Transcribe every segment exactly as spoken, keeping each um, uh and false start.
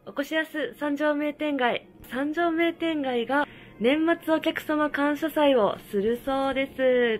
おこしやす三条名店街。三条名店街が年末お客様感謝祭をするそうです。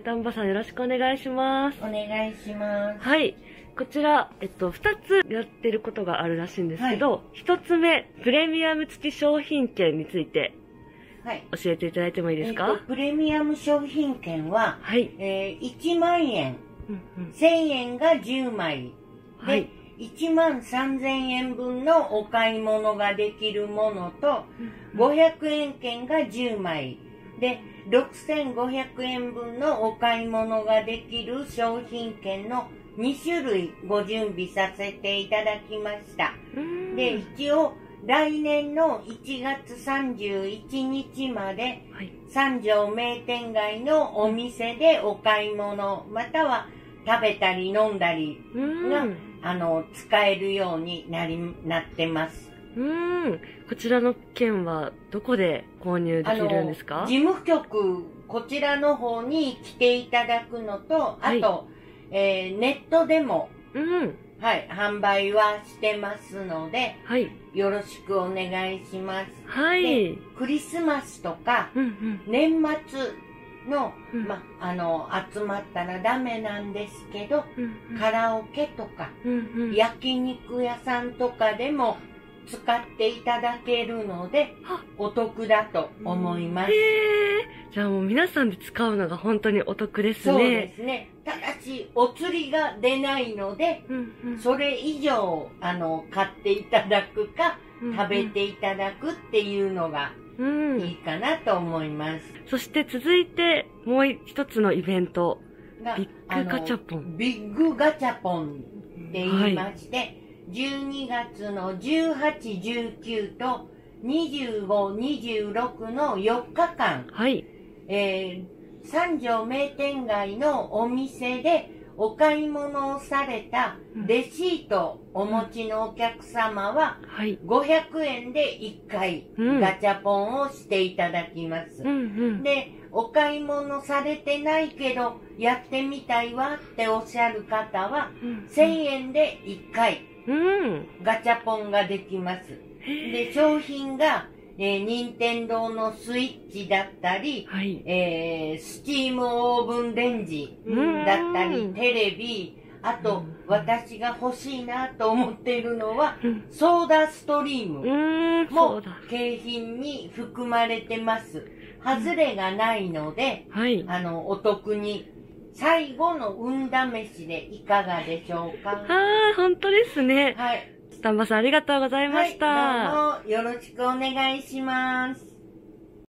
丹波さんよろしくお願いします。 お願いします。 はい。こちら、えっと、二つやってることがあるらしいんですけど、一、はい、つ目、プレミアム付き商品券について、はい、教えていただいてもいいですか？ えっと、プレミアム商品券は、はい、えー、いちまんえん、うんうん、せんえんがじゅうまいで、はい、いちまんさんぜんえんぶんのお買い物ができるものと、うん、ごひゃくえん券がじゅうまいで、ろくせんごひゃくえんぶんのお買い物ができる商品券のにしゅるいご準備させていただきました。で、一応来年のいちがつさんじゅういちにちまで、はい、三条名店街のお店でお買い物、または食べたり飲んだりが、あの、使えるようになり、なってます。 うーん。こちらの券はどこで購入できるんですか？ 事務局、こちらの方に来ていただくのと、あと、はい、えー、ネットでも、うん、はい、販売はしてますので、はい、よろしくお願いします。はい。で、クリスマスとか、うんうん、年末の、うん、ま、あの、集まったらダメなんですけど、うんうん、カラオケとか、うんうん、焼肉屋さんとかでも使っていただけるので、お得だと思います。 へー。じゃあもう皆さんで使うのが本当にお得ですね。 そうですね。ただし、お釣りが出ないので、うんうん、それ以上、あの、買っていただくか、うんうん、食べていただくっていうのが、いいかなと思います。 そして続いて、もう一つのイベント。ビッグガチャポン。 ビッグガチャポンって言いまして、はい、じゅうにがつのじゅうはち、じゅうくとにじゅうご、にじゅうろくのよっかかん、はい、えー、三条名店街のお店でお買い物をされたレシートお持ちのお客様はごひゃくえんでいっかいガチャポンをしていただきます。うんうん、で、お買い物されてないけどやってみたいわっておっしゃる方はせんえんでいっかいガチャポンができます。で、商品がえー、任天堂のスイッチだったり、はい、えー、スチームオーブンレンジだったり、テレビ、あと、私が欲しいなと思っているのは、ソーダストリームも景品に含まれてます。外れがないので、はい、あの、お得に。最後の運試しでいかがでしょうか？ ああ、本当ですね。はい。丹波さんありがとうございました。 はい、どうもよろしくお願いします。